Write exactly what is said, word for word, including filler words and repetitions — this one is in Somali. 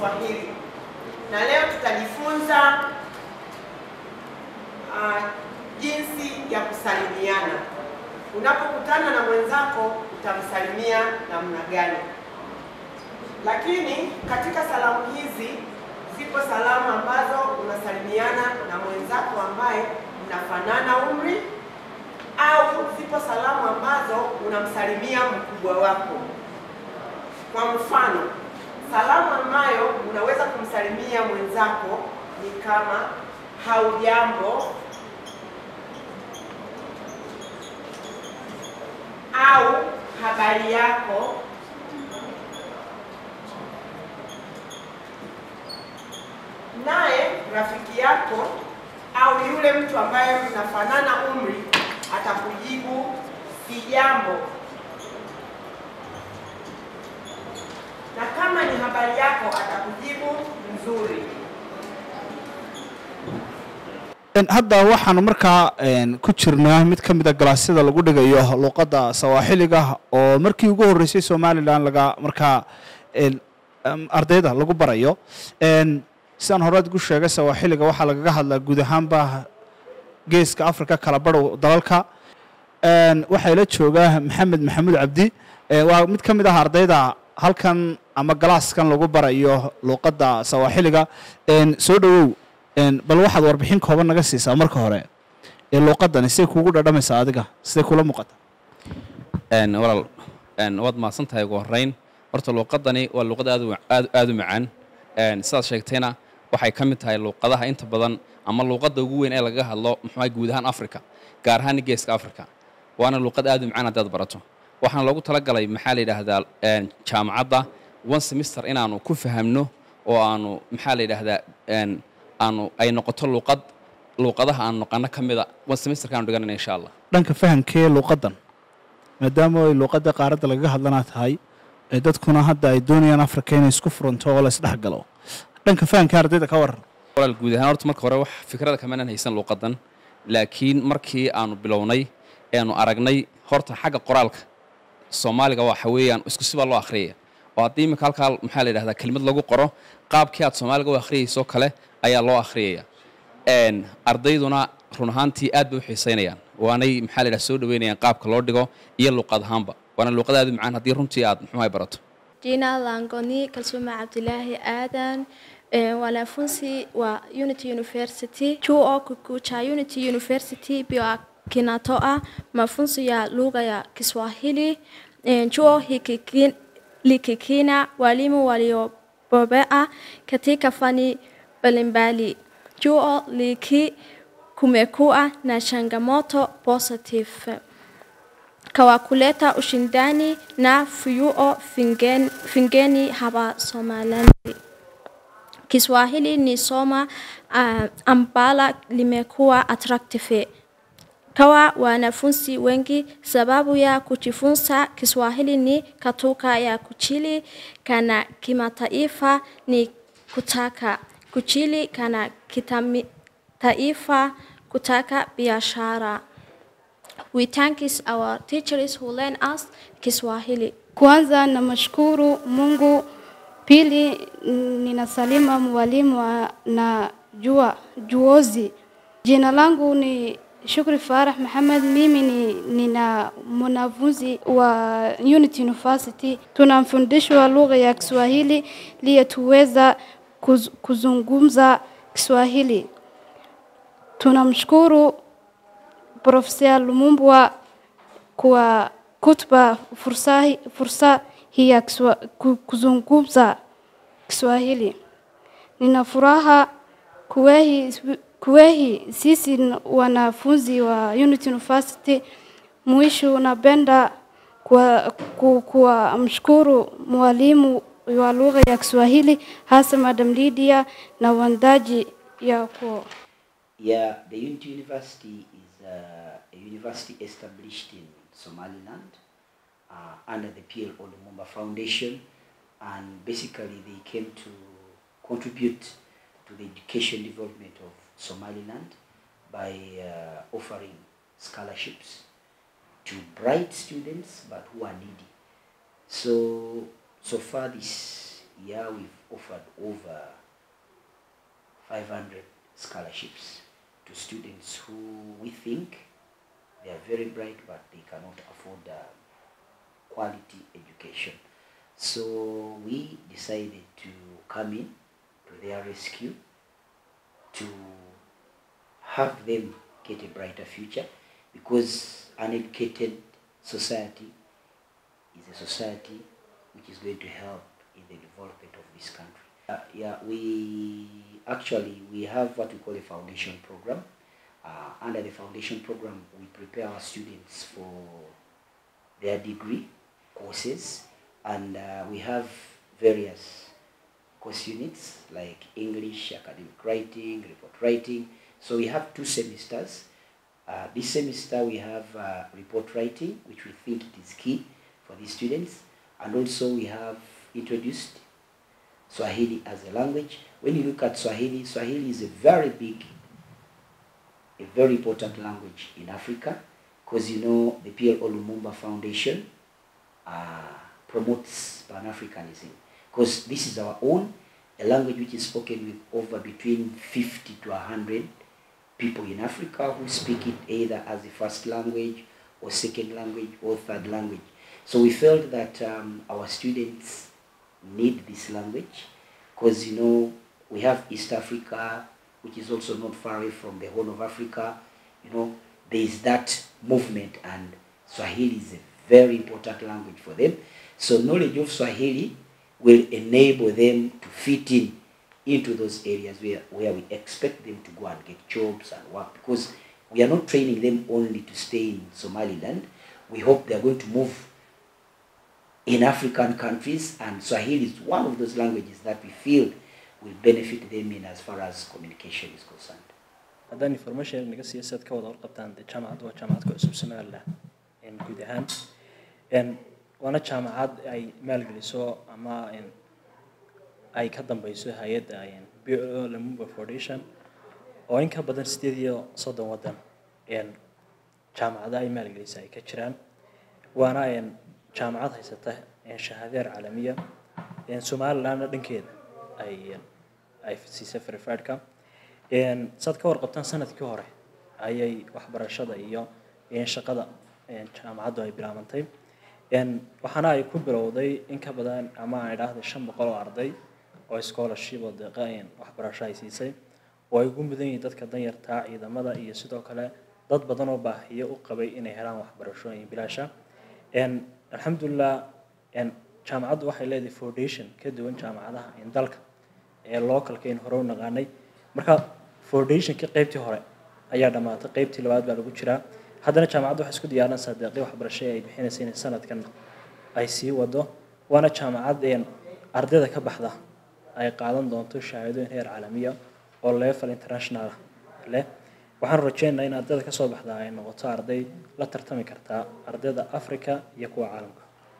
Kiswahili. Na leo tutajifunza uh, jinsi ya kusalimiana. Unapokutana na mwenzako utamsalimia namna gani? Lakini katika salamu hizi zipo salamu ambazo unasalimiana na mwenzako ambaye mnafanana umri, au zipo salamu ambazo unamsalimia mkubwa wako. Kwa mfano, salamu ambayo unaweza kumsalimia mwenzako ni kama haujambo, au habari yako, naye rafiki yako au yule mtu ambaye mnafanana umri atakujibu sijambo. Na kama ni habari yako atakujibu nzuri. hadda waxaanu markaa ku jirnaa mid kamid ah galaasyada lagu dhigayo luqadda Sawaaxiliga oo markii ugu horeysay Soomaaliland laga markaa ardayda lagu barayo. sidaan hore ugu sheegay Sawaaxiliga waxa laga hadlaa guud ahaanba geeska Afrika kala badho dalalka. waxa la jooga Maxamed Maxamuud Cabdi, waa mid kamid ah ardayda halkan ama galaaskan lagu barayo luqadda Sawaaxiliga. soo dhawow, bal waxaad warbixin kooban naga siisaa marka hore ee luqaddan si kuugu dhadhamaysa adiga sidee kula muuqata? een walaal een wad ma santahay ugu horeyn horta luqaddani waa luqad aad aad aad u macaan. een sidaad sheegtayna waxay ka mid tahay luqadaha inta badan ama luqadda ugu weyn ee laga hadlo maxay guud ahaan Afrika, gaar ahaan geeska Afrika. waana luqad aad u macaan haddaad barato. waxaan loogu talagalay maxaa la yiraahdaa een jaamacadda one semester inaanu ku fahamno oo aanu maxaa la yiraahdaa een aanu ay noqoto luqad luqadaha aan noqono kamida one semester kan dhiganayna insha Allah. dhanka fahamkee luqaddan maadaama ay luqadda qaaradda laga hadlana tahay ee dadkuna hadda ay doonayaan Afrika inay isku furanto oo la isdhex galo, dhanka fahamka ardayda ka waran? walaal guud ahaan horta marka hore wax fikrada kama haysan luqaddan, laakiin markii aanu bilownay aanu aragnay horta xagga qoraalka Soomaaliga waxa weeyaan isku siba loo akhriyo. oo haddii marka halka maxaa la yiraahdaa kelmad lagu qoro qaabkii aad Soomaaliga u akhriyayso kale ayaa loo akhriyaya. een ardayduna run ahaantii aad bay u xiiseynayaan, waanay maxaa la yiraahdaa soo dhaweynayaan qaabka loo dhigo iyo luqad ahaanba. waana luqad aad u macaan haddii runtii aad muxuu barato. Jina Langoni Kalsuma Abdullahi Adan, wanafunzi wa Unity University. Chuo kikuu cha Unity University pia kinatoa mafunzo ya lugha ya Kiswahili. Chuo hiki likikina walimu waliobobea katika fani mbalimbali. Chuo liki kumekuwa na changamoto positive kwa kuleta ushindani na vyuo vingeni, vingeni hapa Somaliland. Kiswahili ni soma uh, ambalo limekuwa attractive kwa wanafunzi wengi. Sababu ya kujifunza Kiswahili ni katoka ya kuchili kana kimataifa ni kutaka kuchili kana kitaifa kutaka biashara. We thank our teachers who learn us Kiswahili. Kwanza namshukuru Mungu, pili ninasalima mwalimu na jua juozi. Jina langu ni Shukri Farah Muhammad. Mimi ni nina mwanafunzi wa Unity University. Tunafundishwa lugha ya Kiswahili ili tuweza kuz, kuzungumza Kiswahili. Tunamshukuru Profesa Lumumbwa kwa kutupa fursa fursa hii ya kuzungumza Kiswahili. Nina furaha kuwehi kuwehi sisi wanafunzi wa Unity University. Mwisho napenda kwa kwa mshukuru mwalimu wa lugha ya Kiswahili hasa Madam Lydia na wandaji yako. Yeah, the Unity University is uh, a university established in Somaliland uh, under the P L O Lumumba Foundation, and basically they came to contribute to the education development of Somaliland by uh, offering scholarships to bright students but who are needy. So, so far this year we've offered over five hundred scholarships to students who we think they are very bright but they cannot afford uh, quality education. So we decided to come in to their rescue to have them get a brighter future, because an educated society is a society which is going to help in the development of this country. Uh, yeah, we actually, we have what we call a foundation program. Uh, under the foundation program, we prepare our students for their degree courses, and uh, we have various course units like English, academic writing, report writing. So we have two semesters. Uh, this semester we have uh, report writing, which we think it is key for these students, and also we have introduced Swahili as a language. When you look at Swahili, Swahili is a very big, a very important language in Africa, because you know the Pierre Olumumba Foundation uh, promotes Pan-Africanism, because this is our own, a language which is spoken with over between fifty to one hundred people in Africa who speak it either as a first language or second language or third language. So we felt that um, our students need this language, because you know we have East Africa, which is also not far away from the Horn of Africa. You know, there is that movement, and Swahili is a very important language for them. So knowledge of Swahili will enable them to fit in into those areas where, where we expect them to go and get jobs and work, because we are not training them only to stay in Somaliland. We hope they are going to move in African countries, and Swahili is one of those languages that we feel will benefit them in as far as communication is concerned. haddaan information naga siyaasad ka wada qabtaan jaamacad waa jaamacad ku cusub Somaliland in guud ahaan in wana jaamacad ay maalgeliso ama in ay ka dambayso hay'adda Pierre Olumumba Foundation oo in ka badan sideed iyo soddon wadan in jaamacada ay maalgelisay ay ka jiraan, waana in jaamacad haysata in shahaadar caalamiya in Somaliland dhankeeda ay ay siisay verified-ka in sad ka warqabtaan sanadkii hore ayay waxbarashada iyo in shaqada in jaamacadu ay bilaabantay in waxaana ay ku bilowday in ka badan ama ay dhaahday shan boqol oo arday oo scholarship oo deeqayn waxbarasho ay siisay oo ay ugu mudan yihiin dadka danyarta ciidamada iyo sidoo kale dad badan oo baahiyo u qabay inay helaan waxbarasho in bilaasha. in alxamdulillah in jaamacadu waxay leedahay foundation ka duwan jaamacadaha in dalka ee localka in hore u naqaanay. Marka foundation ka qaybtii hore ayaa dhamaatay, qaybtii labaad baa lagu jiraa. haddana jaamacadu waxay isku diyaarinaysaa deeqyo waxbarasho ay bixinaysaa in sanadkan ay sii wado, waana jaamacad in ardayda ka baxda ay qaadan doonto shahaadooyin heer caalamiya oo level international leh. waxaan rajaynaynaa in ardayda ka soo baxda ay noqoto arday la tartami karta ardayda Afrika iyo kuwa caalamka.